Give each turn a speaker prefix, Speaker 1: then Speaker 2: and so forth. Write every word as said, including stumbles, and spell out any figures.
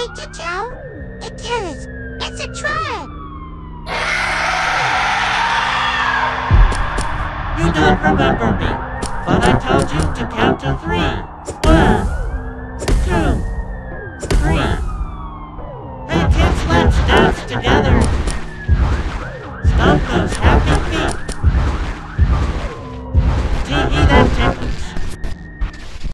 Speaker 1: hate to tell, it is. It's a trap.
Speaker 2: You don't remember me, but I told you to count to three. One,